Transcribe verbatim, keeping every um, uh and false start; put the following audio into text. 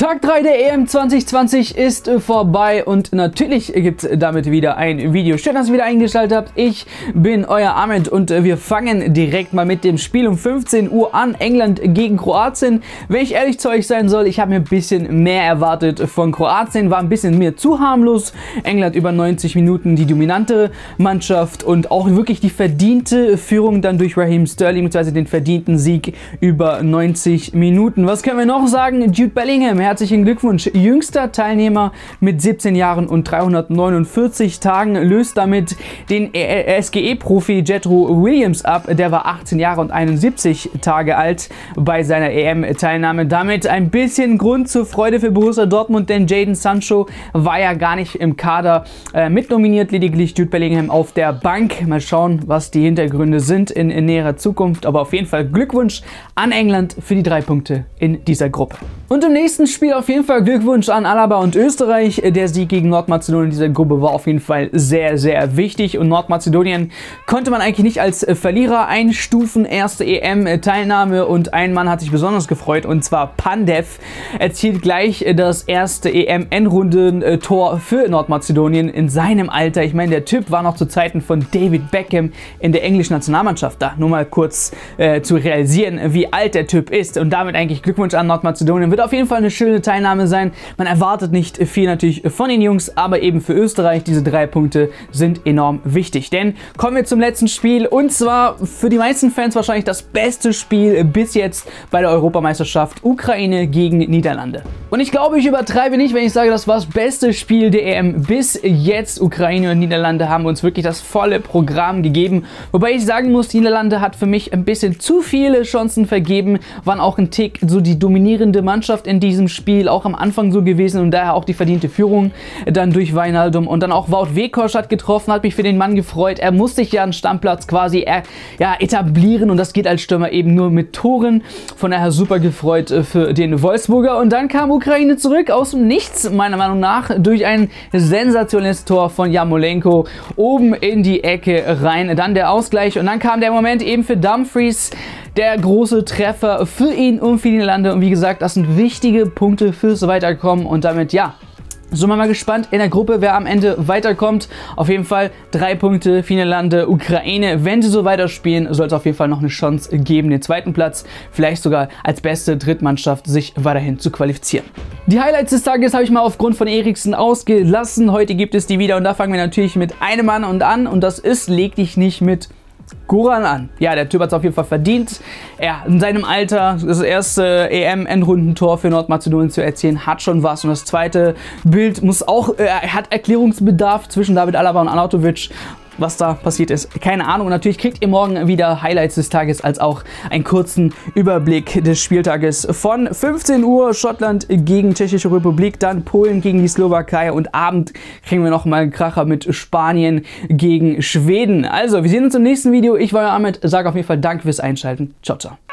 Tag drei der E M zwanzig zwanzig ist vorbei und natürlich gibt es damit wieder ein Video. Schön, dass ihr wieder eingeschaltet habt. Ich bin euer Ahmed und wir fangen direkt mal mit dem Spiel um fünfzehn Uhr an. England gegen Kroatien. Wenn ich ehrlich zu euch sein soll, ich habe mir ein bisschen mehr erwartet von Kroatien. War ein bisschen mehr zu harmlos. England über neunzig Minuten die dominante Mannschaft und auch wirklich die verdiente Führung dann durch Raheem Sterling, beziehungsweise den verdienten Sieg über neunzig Minuten. Was können wir noch sagen? Jude Bellingham, herzlichen Glückwunsch. Jüngster Teilnehmer mit siebzehn Jahren und dreihundertneunundvierzig Tagen, löst damit den S G E-Profi Jetro Williams ab. Der war achtzehn Jahre und einundsiebzig Tage alt bei seiner E M-Teilnahme. Damit ein bisschen Grund zur Freude für Borussia Dortmund, denn Jadon Sancho war ja gar nicht im Kader äh, mitnominiert, lediglich Jude Bellingham auf der Bank. Mal schauen, was die Hintergründe sind in, in näherer Zukunft. Aber auf jeden Fall Glückwunsch an England für die drei Punkte in dieser Gruppe. Und im nächsten Spiel auf jeden Fall Glückwunsch an Alaba und Österreich. Der Sieg gegen Nordmazedonien in dieser Gruppe war auf jeden Fall sehr, sehr wichtig. Und Nordmazedonien konnte man eigentlich nicht als Verlierer einstufen. Erste E M-Teilnahme und ein Mann hat sich besonders gefreut, und zwar Pandev. Erzielt gleich das erste E M-Endrunden-Tor für Nordmazedonien in seinem Alter. Ich meine, der Typ war noch zu Zeiten von David Beckham in der englischen Nationalmannschaft da. Nur mal kurz äh, zu realisieren, wie alt der Typ ist. Und damit eigentlich Glückwunsch an Nordmazedonien. Wird auf jeden Fall eine schöne Teilnahme sein. Man erwartet nicht viel natürlich von den Jungs, aber eben für Österreich diese drei Punkte sind enorm wichtig. Denn kommen wir zum letzten Spiel, und zwar für die meisten Fans wahrscheinlich das beste Spiel bis jetzt bei der Europameisterschaft: Ukraine gegen Niederlande. Und ich glaube, ich übertreibe nicht, wenn ich sage, das war das beste Spiel der E M bis jetzt. Ukraine und Niederlande haben uns wirklich das volle Programm gegeben. Wobei ich sagen muss, die Niederlande hat für mich ein bisschen zu viele Chancen vergeben, waren auch ein Tick so die dominierende Mannschaft in diesem Spiel, auch am Anfang so gewesen, und daher auch die verdiente Führung dann durch Wijnaldum. Und dann auch Wout Weghorst hat getroffen, hat mich für den Mann gefreut. Er musste sich ja einen Stammplatz quasi er, ja, etablieren, und das geht als Stürmer eben nur mit Toren. Von daher super gefreut für den Wolfsburger. Und dann kam Ukraine zurück aus dem Nichts, meiner Meinung nach, durch ein sensationelles Tor von Yarmolenko oben in die Ecke rein. Dann der Ausgleich, und dann kam der Moment eben für Dumfries, der große Treffer für ihn und für die Niederlande. Und wie gesagt, das sind wichtige Punkte fürs Weiterkommen, und damit, ja, so mal gespannt in der Gruppe, wer am Ende weiterkommt. Auf jeden Fall drei Punkte für Niederlande, Ukraine. Wenn sie so weiterspielen, soll es auf jeden Fall noch eine Chance geben, den zweiten Platz, vielleicht sogar als beste Drittmannschaft, sich weiterhin zu qualifizieren. Die Highlights des Tages habe ich mal aufgrund von Eriksen ausgelassen. Heute gibt es die wieder, und da fangen wir natürlich mit einem Mann und an, und das ist, leg dich nicht mit Goran an. Ja, der Typ hat es auf jeden Fall verdient. Er in seinem Alter das erste E M-Endrundentor für Nordmazedonien zu erzielen, hat schon was. Und das zweite Bild muss auch, äh, hat Erklärungsbedarf zwischen David Alaba und Arnautovic. Was da passiert ist, keine Ahnung. Und natürlich kriegt ihr morgen wieder Highlights des Tages, als auch einen kurzen Überblick des Spieltages von fünfzehn Uhr Schottland gegen Tschechische Republik, dann Polen gegen die Slowakei, und Abend kriegen wir noch mal einen Kracher mit Spanien gegen Schweden. Also, wir sehen uns im nächsten Video. Ich war euer Ahmed, sage auf jeden Fall Danke fürs Einschalten. Ciao, ciao.